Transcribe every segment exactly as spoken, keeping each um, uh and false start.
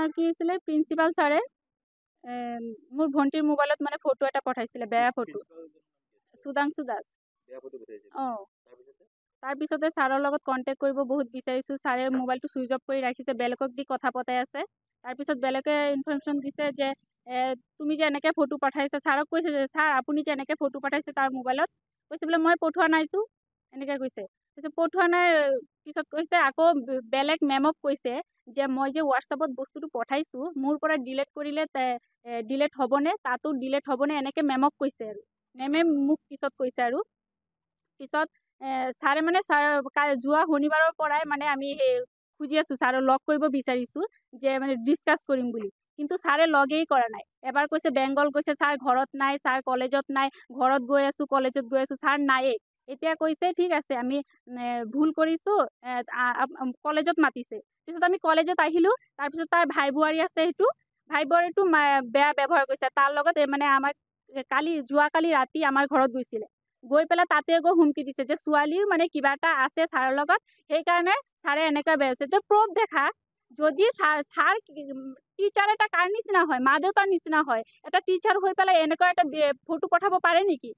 ঘটনা কি হৈছিলে প্ৰিন্সিপাল ছাৰে মোৰ ভণ্টিৰ মোবাইলত মানে ফটো এটা পঠাইছিলে বেয়া ফটো সুধাংশু দাস অঁ তাৰপিছতে ছাৰৰ লগত কণ্টেক্ট কৰিব বহুত বিচাৰিছোঁ ছাৰে মোবাইলটো ছুইচ অফ কৰি ৰাখিছে বেলেগক দি কথা পতাই আছে তাৰপিছত বেলেগে ইনফৰমেশ্যন দিছে যে তুমি যে এনেকৈ ফটো পঠাইছা ছাৰক কৈছে যে ছাৰ আপুনি যে এনেকৈ ফটো পঠাইছে তাৰ মোবাইলত কৈছে বোলে মই পঠোৱা নাইতো এনেকৈ কৈছে পিছত পঠোৱা নাই পিছত কৈছে আকৌ বেলেগ মেমক কৈছে যে মই যে হোৱাটছআপত বস্তুটো পঠাইছোঁ মোৰ পৰা ডিলেট কৰিলে ডিলেট হ'বনে তাতো ডিলেট হ'বনে এনেকৈ মেমক কৈছে আৰু মেমে মোক পিছত কৈছে আৰু পিছত ছাৰে মানে ছাৰ যোৱা শনিবাৰৰ পৰাই মানে আমি খুজি আছোঁ ছাৰক লগ কৰিব বিচাৰিছোঁ যে মানে ডিছকাছ কৰিম বুলি কিন্তু ছাৰে লগেই কৰা নাই এবাৰ কৈছে বেংগল কৈছে ছাৰ ঘৰত নাই ছাৰ কলেজত নাই ঘৰত গৈ আছোঁ কলেজত গৈ আছোঁ ছাৰ নায়েই এতিয়া কৈছে ঠিক আছে আমি ভুল কৰিছোঁ কলেজত মাতিছে পিছত আমি কলেজত আহিলোঁ তাৰপিছত তাৰ ভাই বোৱাৰী আছে সেইটো ভাই বোৱাৰীটো বেয়া ব্যৱহাৰ কৰিছে তাৰ লগত মানে আমাক কালি যোৱাকালি ৰাতি আমাৰ ঘৰত গৈছিলে গৈ পেলাই তাতে গৈ হুমকি দিছে যে ছোৱালীৰ মানে কিবা এটা আছে ছাৰৰ লগত সেইকাৰণে ছাৰে এনেকুৱা বেয়া হৈছে যে প্ৰুফ দেখা যদি ছাৰ ছাৰ টিচাৰ এটা কাৰ নিচিনা হয় মা দেউতাৰ নিচিনা হয় এটা টিচাৰ হৈ পেলাই এনেকুৱা এটা ফটো পঠাব পাৰে নেকি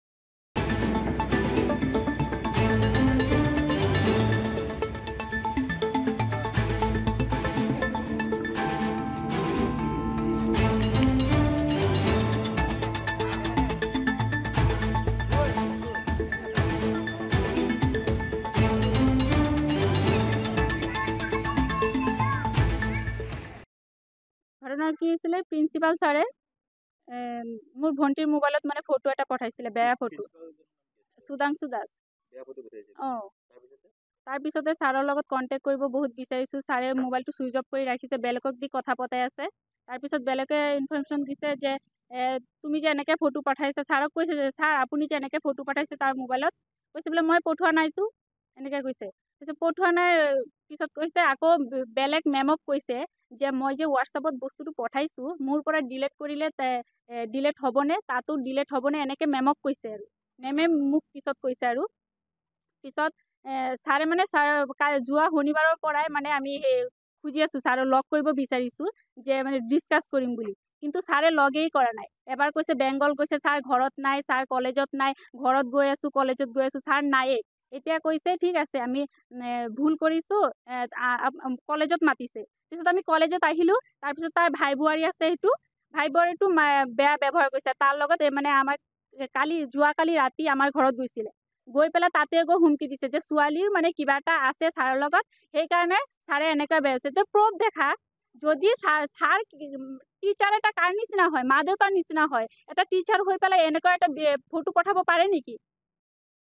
ঘটনা কি হৈছিলে প্ৰিন্সিপাল ছাৰে মোৰ ভণ্টিৰ মোবাইলত মানে ফটো এটা পঠাইছিলে বেয়া ফটো সুধাংশু দাস অঁ তাৰপিছতে ছাৰৰ লগত কণ্টেক্ট কৰিব বহুত বিচাৰিছোঁ ছাৰে মোবাইলটো ছুইচ অফ কৰি ৰাখিছে বেলেগক দি কথা পতাই আছে তাৰপিছত বেলেগে ইনফৰমেশ্যন দিছে যে তুমি যে এনেকৈ ফটো পঠাইছা ছাৰক কৈছে যে ছাৰ আপুনি যে এনেকৈ ফটো পঠাইছে তাৰ মোবাইলত কৈছে বোলে মই পঠোৱা নাইতো এনেকৈ কৈছে পিছত পঠোৱা নাই পিছত কৈছে আকৌ বেলেগ মেমক কৈছে যে মই যে হোৱাটছআপত বস্তুটো পঠাইছোঁ মোৰ পৰা ডিলেট কৰিলে ডিলেট হ'বনে তাতো ডিলেট হ'বনে এনেকৈ মেমক কৈছে আৰু মেমে মোক পিছত কৈছে আৰু পিছত ছাৰে মানে ছাৰ যোৱা শনিবাৰৰ পৰাই মানে আমি খুজি আছোঁ ছাৰক লগ কৰিব বিচাৰিছোঁ যে মানে ডিছকাছ কৰিম বুলি কিন্তু ছাৰে লগেই কৰা নাই এবাৰ কৈছে বেংগল কৈছে ছাৰ ঘৰত নাই ছাৰ কলেজত নাই ঘৰত গৈ আছোঁ কলেজত গৈ আছোঁ ছাৰ নায়েই এতিয়া কৈছে ঠিক আছে আমি ভুল কৰিছোঁ কলেজত মাতিছে পিছত আমি কলেজত আহিলোঁ তাৰপিছত তাৰ ভাই বোৱাৰী আছে সেইটো ভাই বোৱাৰীটো বেয়া ব্যৱহাৰ কৰিছে তাৰ লগত মানে আমাক কালি যোৱাকালি ৰাতি আমাৰ ঘৰত গৈছিলে গৈ পেলাই তাতে গৈ হুমকি দিছে যে ছোৱালীৰ মানে কিবা এটা আছে ছাৰৰ লগত সেইকাৰণে ছাৰে এনেকুৱা বেয়া হৈছে যে প্ৰুফ দেখা যদি ছাৰ ছাৰ টিচাৰ এটা কাৰ নিচিনা হয় মা দেউতাৰ নিচিনা হয় এটা টিচাৰ হৈ পেলাই এনেকুৱা এটা ফটো পঠাব পাৰে নেকি